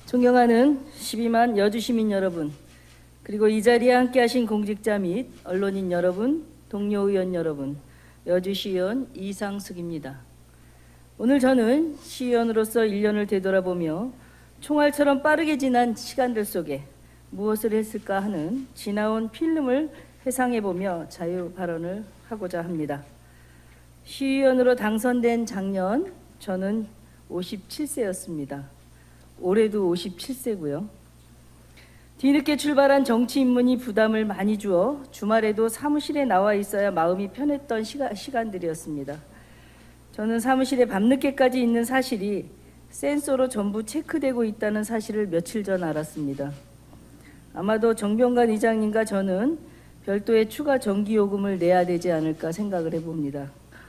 존경하는 12만 여주시민 여러분, 그리고 이 자리에 함께하신 공직자 및 언론인 여러분, 동료 의원 여러분, 여주시의원 이상숙입니다. 오늘 저는 시의원으로서 1년을 되돌아보며 총알처럼 빠르게 지난 시간들 속에 무엇을 했을까 하는 지나온 필름을 회상해보며 자유 발언을 하고자 합니다. 시의원으로 당선된 작년 저는 57세였습니다. 올해도 57세고요. 뒤늦게 출발한 정치 입문이 부담을 많이 주어 주말에도 사무실에 나와 있어야 마음이 편했던 시간들이었습니다. 저는 사무실에 밤늦게까지 있는 사실이 센서로 전부 체크되고 있다는 사실을 며칠 전 알았습니다. 아마도 정병관 의장님과 저는 별도의 추가 전기요금을 내야 되지 않을까 생각을 해봅니다.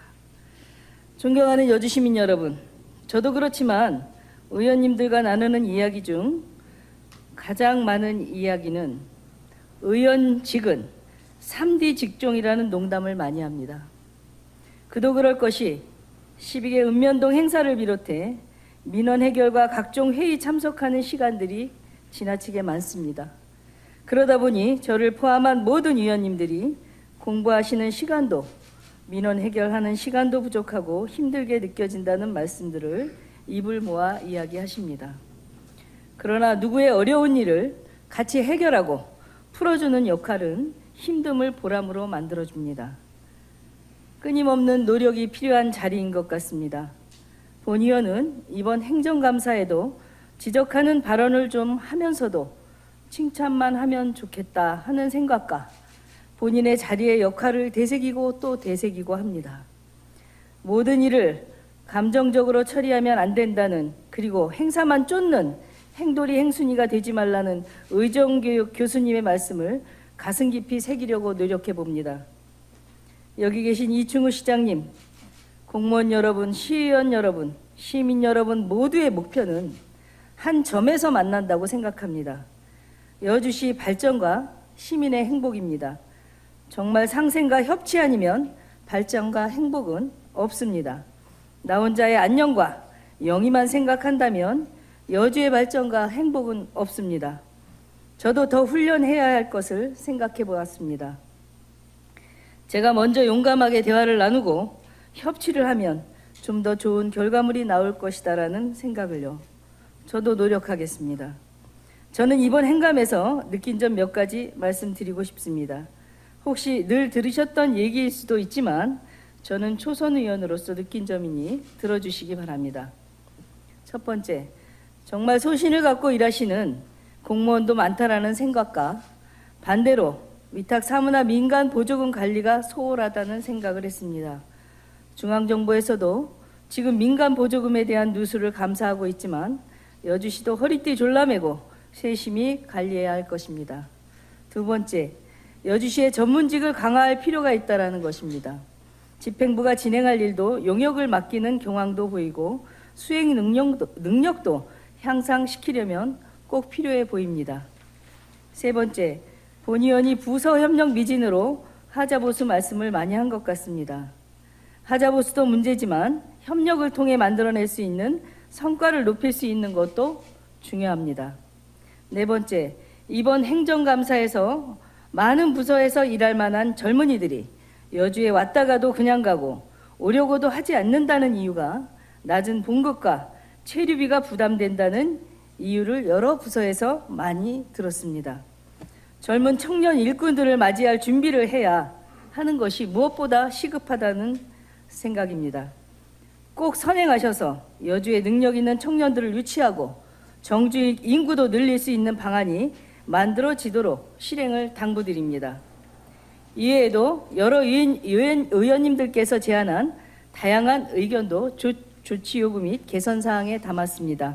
존경하는 여주시민 여러분, 저도 그렇지만 의원님들과 나누는 이야기 중 가장 많은 이야기는 의원직은 3D 직종이라는 농담을 많이 합니다. 그도 그럴 것이 12개 읍면동 행사를 비롯해 민원 해결과 각종 회의 참석하는 시간들이 지나치게 많습니다. 그러다 보니 저를 포함한 모든 위원님들이 공부하시는 시간도 민원 해결하는 시간도 부족하고 힘들게 느껴진다는 말씀들을 입을 모아 이야기하십니다. 그러나 누구의 어려운 일을 같이 해결하고 풀어주는 역할은 힘듦을 보람으로 만들어줍니다. 끊임없는 노력이 필요한 자리인 것 같습니다. 본 의원은 이번 행정감사에도 지적하는 발언을 좀 하면서도 칭찬만 하면 좋겠다 하는 생각과 본인의 자리의 역할을 되새기고 또 되새기고 합니다. 모든 일을 감정적으로 처리하면 안 된다는, 그리고 행사만 쫓는 행돌이 행순이가 되지 말라는 의정교육 교수님의 말씀을 가슴 깊이 새기려고 노력해 봅니다. 여기 계신 이충우 시장님, 공무원 여러분, 시의원 여러분, 시민 여러분 모두의 목표는 한 점에서 만난다고 생각합니다. 여주시 발전과 시민의 행복입니다. 정말 상생과 협치 아니면 발전과 행복은 없습니다. 나 혼자의 안녕과 영위만 생각한다면 여주의 발전과 행복은 없습니다. 저도 더 훈련해야 할 것을 생각해 보았습니다. 제가 먼저 용감하게 대화를 나누고 협치를 하면 좀 더 좋은 결과물이 나올 것이다라는 생각을요. 저도 노력하겠습니다. 저는 이번 행감에서 느낀 점 몇 가지 말씀드리고 싶습니다. 혹시 늘 들으셨던 얘기일 수도 있지만 저는 초선 의원으로서 느낀 점이니 들어주시기 바랍니다. 첫 번째, 정말 소신을 갖고 일하시는 공무원도 많다라는 생각과 반대로 위탁 사무나 민간 보조금 관리가 소홀하다는 생각을 했습니다. 중앙정부에서도 지금 민간 보조금에 대한 누수를 감사하고 있지만 여주시도 허리띠 졸라매고 세심히 관리해야 할 것입니다. 두 번째, 여주시의 전문직을 강화할 필요가 있다는 것입니다. 집행부가 진행할 일도 용역을 맡기는 경향도 보이고 수행 능력도 향상시키려면 꼭 필요해 보입니다. 세 번째, 본 의원이 부서 협력 미진으로 하자보수 말씀을 많이 한 것 같습니다. 하자보수도 문제지만 협력을 통해 만들어낼 수 있는 성과를 높일 수 있는 것도 중요합니다. 네 번째, 이번 행정감사에서 많은 부서에서 일할 만한 젊은이들이 여주에 왔다 가도 그냥 가고 오려고도 하지 않는다는 이유가 낮은 봉급과 체류비가 부담된다는 이유를 여러 부서에서 많이 들었습니다. 젊은 청년 일꾼들을 맞이할 준비를 해야 하는 것이 무엇보다 시급하다는 생각입니다. 꼭 선행하셔서 여주에 능력 있는 청년들을 유치하고 정주 인구도 늘릴 수 있는 방안이 만들어지도록 실행을 당부드립니다. 이외에도 여러 의원님들께서 제안한 다양한 의견도 조치 요구 및 개선 사항에 담았습니다.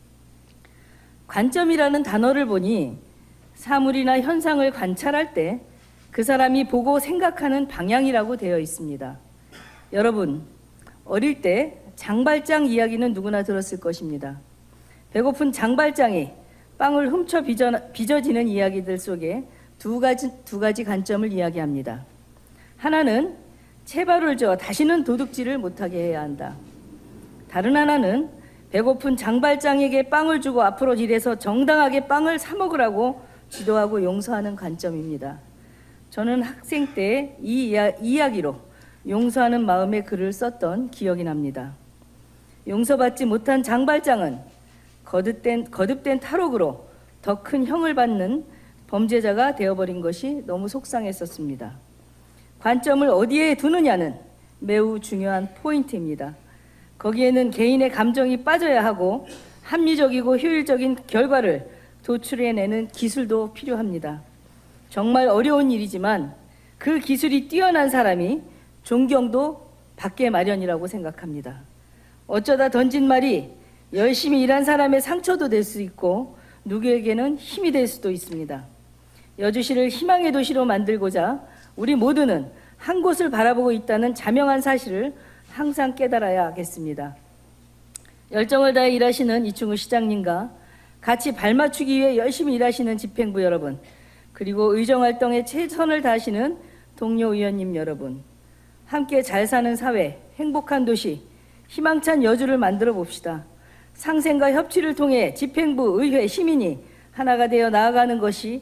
관점이라는 단어를 보니 사물이나 현상을 관찰할 때 그 사람이 보고 생각하는 방향이라고 되어 있습니다. 여러분, 어릴 때 장발장 이야기는 누구나 들었을 것입니다. 배고픈 장발장이 빵을 훔쳐 빚어지는 이야기들 속에 두 가지 관점을 이야기합니다. 하나는 체벌을 줘 다시는 도둑질을 못하게 해야 한다. 다른 하나는 배고픈 장발장에게 빵을 주고 앞으로 일해서 정당하게 빵을 사 먹으라고 지도하고 용서하는 관점입니다. 저는 학생 때 이 이야기로 용서하는 마음의 글을 썼던 기억이 납니다. 용서받지 못한 장발장은 거듭된 탈옥으로 더 큰 형을 받는 범죄자가 되어버린 것이 너무 속상했었습니다. 관점을 어디에 두느냐는 매우 중요한 포인트입니다. 거기에는 개인의 감정이 빠져야 하고 합리적이고 효율적인 결과를 도출해내는 기술도 필요합니다. 정말 어려운 일이지만 그 기술이 뛰어난 사람이 존경도 받게 마련이라고 생각합니다. 어쩌다 던진 말이 열심히 일한 사람의 상처도 될 수 있고 누구에게는 힘이 될 수도 있습니다. 여주시를 희망의 도시로 만들고자 우리 모두는 한 곳을 바라보고 있다는 자명한 사실을 항상 깨달아야 하겠습니다. 열정을 다해 일하시는 이충우 시장님과 같이 발맞추기 위해 열심히 일하시는 집행부 여러분, 그리고 의정활동에 최선을 다하시는 동료 의원님 여러분, 함께 잘 사는 사회, 행복한 도시, 희망찬 여주를 만들어 봅시다. 상생과 협치를 통해 집행부, 의회, 시민이 하나가 되어 나아가는 것이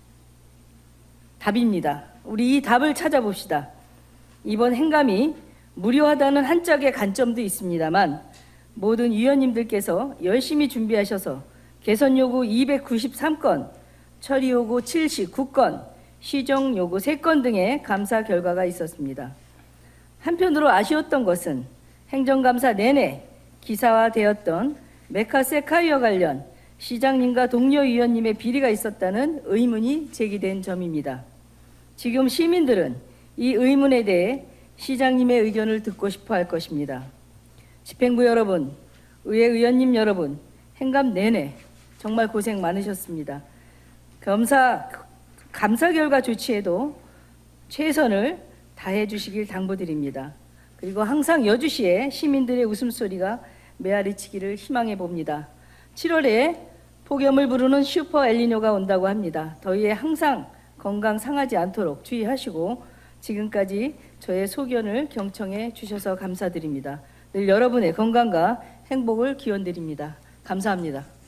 답입니다. 우리 이 답을 찾아봅시다. 이번 행감이 무료하다는 한짝의 관점도 있습니다만 모든 위원님들께서 열심히 준비하셔서 개선 요구 293건, 처리 요구 79건, 시정 요구 3건 등의 감사 결과가 있었습니다. 한편으로 아쉬웠던 것은 행정감사 내내 기사화되었던 메카세카이와 관련 시장님과 동료 위원님의 비리가 있었다는 의문이 제기된 점입니다. 지금 시민들은 이 의문에 대해 시장님의 의견을 듣고 싶어 할 것입니다. 집행부 여러분, 의회 의원님 여러분, 행감 내내 정말 고생 많으셨습니다. 감사 결과 조치에도 최선을 다해 주시길 당부드립니다. 그리고 항상 여주시에 시민들의 웃음소리가 메아리치기를 희망해 봅니다. 7월에 폭염을 부르는 슈퍼 엘니뇨가 온다고 합니다. 더위에 항상 건강 상하지 않도록 주의하시고 지금까지 저의 소견을 경청해 주셔서 감사드립니다. 늘 여러분의 건강과 행복을 기원드립니다. 감사합니다.